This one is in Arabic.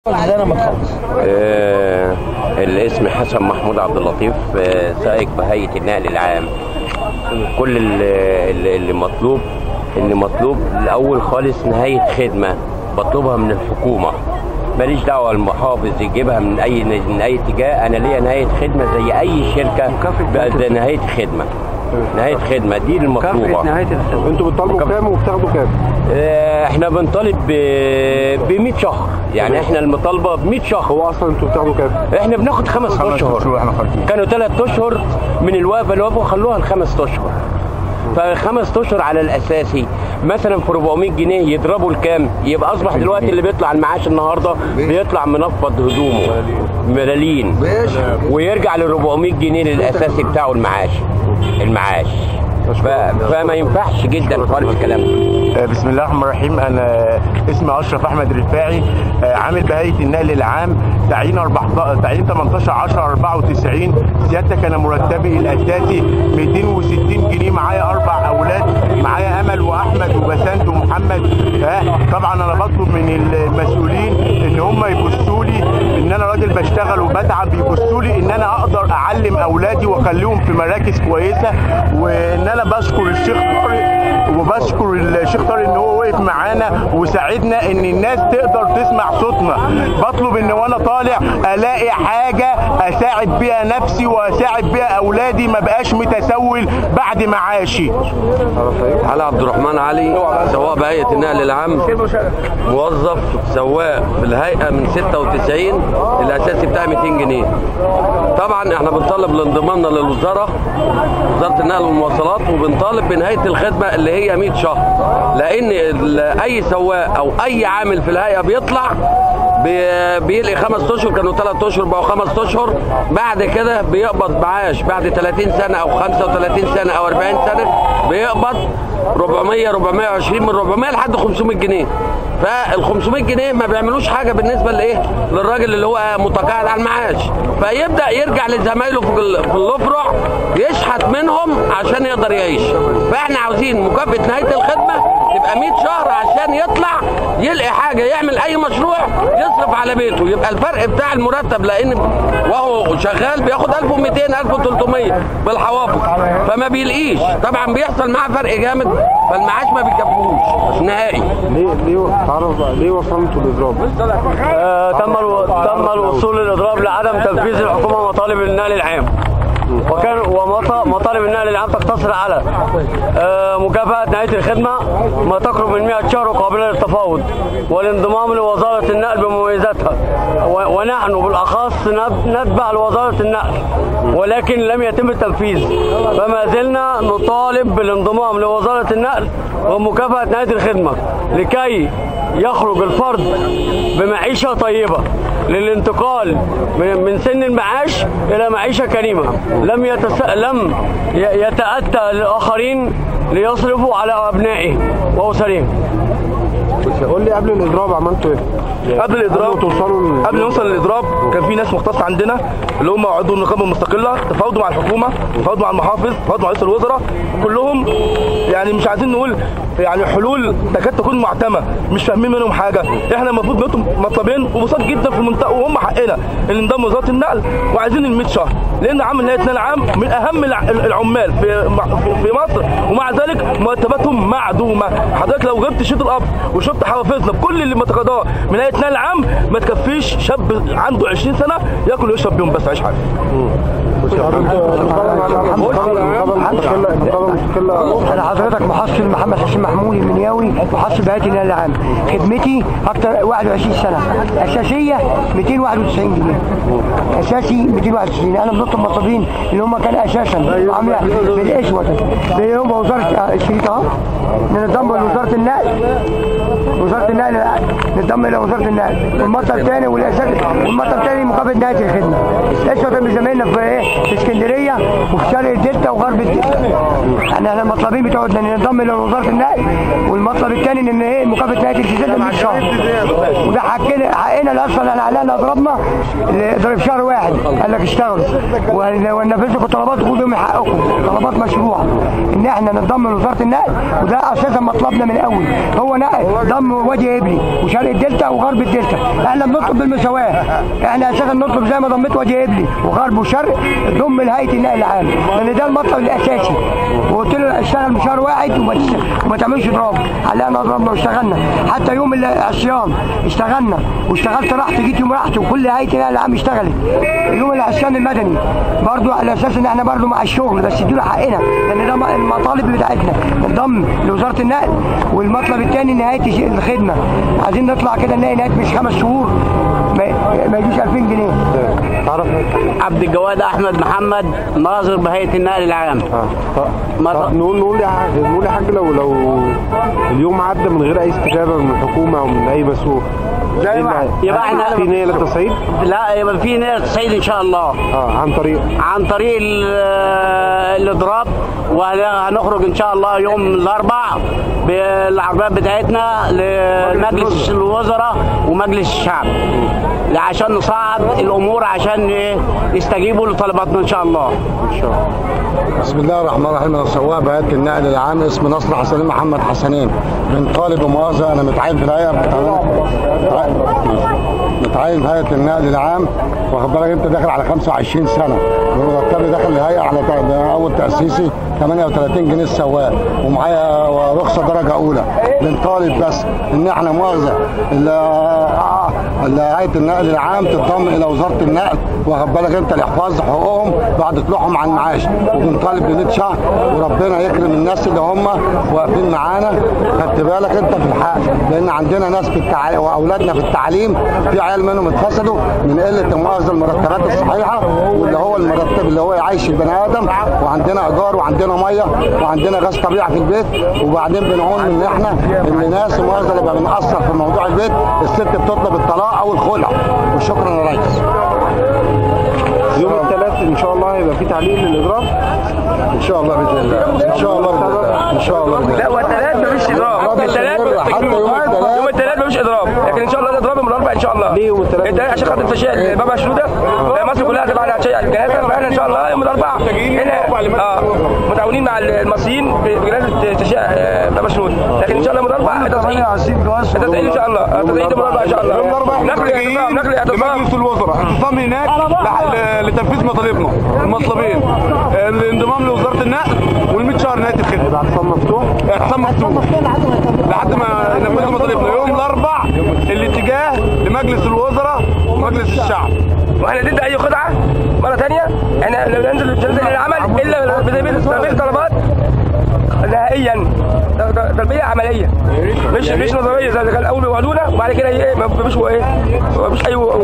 الاسم حسن محمود عبد اللطيف، سائق بهيئة النقل العام. كل اللي مطلوب الأول خالص نهاية خدمة بطلبها من الحكومة، ماليش دعوة المحافظ يجيبها من أي اتجاه. أنا ليا نهاية خدمة زي أي شركة، نهاية خدمة دي المطلوبة. انتوا بتطالبوا كام وبتاخدوا كام؟ احنا بنطالب ب 100 شهر، يعني احنا المطالبة ب 100 شهر. هو اصلا انتوا بتاخدوا كام؟ احنا بناخد 5 اشهر. كانوا 3 اشهر من الوقفة خلوها ل5 اشهر. ف5 اشهر على الاساسي مثلا في 400 جنيه يضربوا الكام؟ يبقى اصبح دلوقتي اللي بيطلع المعاش النهارده بيطلع منفض هدومه ملالين، ويرجع ل 400 جنيه للاساسي بتاعه المعاش. فما ينفعش جدا خالص الكلام ده. بسم الله الرحمن الرحيم. انا اسمي اشرف احمد رفاعي، عامل بهيئه النقل العام، تعيين 18/10/94. سيادتك انا مرتبي الاساسي 260 جنيه، معايا 4 اولاد، معايا امل واحمد وبسنت ومحمد. طبعا انا بطلب من المسؤولين ان هم يبصوا لي ان انا راجل بشتغل وبتعب، يبصوا لي ان انا اقدر اعلم اولادي واخليهم في مراكز كويسه. وان انا بشكر الشيخ طارق ان هو وقف معانا وساعدنا ان الناس تقدر تسمع صوتنا. بطلب ان وانا طالع الاقي حاجه اساعد بيها نفسي واساعد بيها اولادي، ما بقاش متسول بعد معاشي. علي عبد الرحمن علي، سواق بهيئه النقل العام، موظف سواق في الهيئه من 96. الاساسي بتاعي 200 جنيه. طبعا احنا بنطالب لانضمامنا للوزاره، وزاره النقل والمواصلات، وبنطالب بنهايه الخدمه اللي هي 100 شهر، لان اي سواق او اي عامل في الهيئه بيطلع بيلقي 5 اشهر، كانوا 3 اشهر بقوا 5 اشهر، بعد كده بيقبض معاش بعد 30 سنه او 35 سنه او 40 سنه بيقبض 420 من 400 لحد 500 جنيه. فال 500 جنيه ما بيعملوش حاجه بالنسبه للراجل اللي هو متقاعد على المعاش، فيبدا يرجع لزمايله في الافرع يشحت منهم عشان يقدر يعيش. فاحنا عاوزين مكافاه نهايه الخدمه تبقى 100 شهر عشان يطلع يلقي حاجه يعمل اي مشروع يصرف على بيته. يبقى الفرق بتاع المرتب، لان وهو شغال بياخد 1200 1300 بالحوافظ، فما بيلقيش. طبعا بيحصل معاه فرق جامد، فالمعاش ما بيكفيهوش نهائي. ليه وصلتوا للاضراب؟ تم الوصول للاضراب لعدم تنفيذ الحكومه مطالب النقل العام، ومطالب النقل العام تقتصر على مكافأة نهاية الخدمة ما تقرب من 100 شهر وقابلة للتفاوض، والانضمام لوزارة النقل بمميزاتها، ونحن بالأخص نتبع لوزارة النقل، ولكن لم يتم التنفيذ. فما زلنا نطالب بالانضمام لوزارة النقل ومكافأة نهاية الخدمة لكي يخرج الفرد بمعيشة طيبة للانتقال من سن المعاش إلى معيشة كريمة، لم يتأتى للآخرين ليصرفوا على أبنائه وأسرهم. قول لي قبل الاضراب عملتوا ايه؟ قبل ما نوصل للاضراب كان في ناس مختصه عندنا اللي هم عضو النقابه المستقله، تفاوضوا مع الحكومه، تفاوضوا مع المحافظ، تفاوضوا مع رئيس الوزراء، كلهم يعني مش عايزين نقول يعني حلول تكاد تكون معتمه، مش فاهمين منهم حاجه. احنا المفروض نطلب مطلبين وبساط جدا في المنطقه، وهم حقنا اللي انضم وزاره النقل، وعايزين ال 100 شهر، لان عامل نهايه النقل العام من اهم العمال في مصر، ومع ذلك مرتباتهم معدومه. حضرتك لو جبت شيط الاب وشفت حوافزنا بكل اللي متقاضاه من نهايه النقل العام ما تكفيش شاب عنده 20 سنه ياكل ويشرب بيهم بس عيش حاجه. انا حضرتك محصل محمد حسين محمود المنياوي، محصل بهيئه النقل العام. خدمتي اكتر 21 سنه، اساسيه 291 جنيه، اساسي 291. انا بنطلب مطلوبين اللي هم كان اساسا عامله بالاسود اللي هم وزاره الشريط اهو، ننضم لوزاره النقل، ننضم الى وزاره النقل. والمطلب الثاني والمطلب الثاني مقابل نهايه الخدمه. اسود من زمايلنا في اسكندريه وفي شرق الدلتا وغرب الدلتا. احنا المطلبين بتوعنا ننضم الى وزاره النقل، والمطلب الثاني ان ايه مكافاه نهايه الجزيره 100 شهر. وده حقنا اللي اصلا احنا علينا اضربنا ضرب شهر واحد، قال لك اشتغلوا وننفذ لكم طلبات، خدوا من حقكم طلبات مشروعه ان احنا ننضم لوزاره النقل، وده اساسا مطلبنا من الاول. هو نقل ضم ضم وادي ابلي وشرق الدلتا وغرب الدلتا. احنا بنطلب بالمساواه، احنا اساسا نطلب زي ما ضميت وادي ابلي وغرب وشرق ضم لهيئه النقل العام، لان ده المطلب الاساسي. وقلت له اشتغل بشهر واحد وما تعملش اضراب. علقنا ضربنا واشتغلنا حتى يوم العصيان اشتغلنا واشتغلت راحتي، جيت يوم راحتي وكل هيئه النقل العام اشتغلت. يوم العصيان المدني برضو على اساس ان احنا برضو مع الشغل بس يدونا حقنا، لان ده المطالب بتاعتنا انضم لوزاره النقل. والمطلب الثاني نهايه الخدمه، عايزين نطلع كده نلاقي نهايه مش 5 شهور ما يجيش 2000 جنيه. تعرف عبد الجواد احمد محمد، ناظر بهيئه النقل العام. نقول يا حاج لو اليوم عدى من غير اي استجابه من الحكومه او من اي مسؤول، يبقى احنا في نيه للتصعيد؟ لا، يبقى في نيه للتصعيد ان شاء الله. عن طريق الاضراب. وهنخرج ان شاء الله يوم الاربعاء بالعربيات بتاعتنا لمجلس الوزراء ومجلس الشعب عشان نصعد الامور، عشان يستجيبوا لطلباتنا ان شاء الله. ان شاء الله. بسم الله الرحمن الرحيم. انا سواق بهيئه النقل العام، اسمي نصر حسنين محمد حسنين. بنطالب بمؤاخذه، انا متعين في الهيئه متعين في هيئه النقل العام، واخد بالك انت داخل على 25 سنه، ومرتبي داخل الهيئه على اول تاسيسي 38 جنيه السواق، ومعايا رخصه درجه اولى. بنطالب بس ان احنا مؤاخذه هيئه النقل العام تتضم الى وزاره النقل، واخد بالك انت لحفاظ حقوقهم بعد طلوعهم عن المعاش. وبنطالب ب100 شهر، وربنا يكرم الناس اللي هم واقفين معانا. خدت بالك انت في الحق، لان عندنا ناس في التعليم واولادنا في التعليم في عيال منهم اتفصلوا من قله مؤاخذه المرتبات الصحيحه، واللي هو المرتب اللي هو يعيش البني ادم. وعندنا ايجار وعندنا ميه وعندنا غاز طبيعي في البيت. وبعدين بنعون ان احنا الناس مؤاخذه اللي بنأثر في موضوع البيت، الست بتطلب الطلاق او الخلع. وشكرا يا ريس. يوم الثلاث ان شاء الله هيبقى في تعليق للاضراب ان شاء الله باذن الله. ان شاء الله باذن الله. ان شاء الله. لا، والثلاث مفيش اضراب. يوم الثلاث مفيش اضراب، لكن ان شاء الله الاضراب يوم الاربعاء ان شاء الله. ليه يوم الثلاث؟ عشان خاطر تشييع بابا شنوده، مصر كلها تبقى على تشييع الجنازه. فاحنا ان شاء الله يوم الاربعاء هنا متعاونين مع المصريين في جنازه تشييع بابا شنوده، لكن ان شاء الله يوم الاربعاء التصعيد ان شاء الله. التصعيد يوم الاربعاء ان شاء الله. يوم الاربعاء نقل لمجلس الوزراء، اعتصام هناك لتنفيذ مطالبنا. المطلبين الانضمام لوزاره النقل وال100 شهر نهايه الخدمه. هيبقى اعتصام مفتوح؟ اعتصام مفتوح لحد ما ينفذوا مطالبنا. يوم الاربعاء الاتجاه لمجلس الوزراء ومجلس الشعب. واحنا ضد اي خدعه مره ثانيه. احنا لو ننزل العمل الا بتلبيه طلبات نهائيا، تلبيه عمليه، مش نظريه زي اللي كان الاول بيوعدونا وبعد كده مفيش اي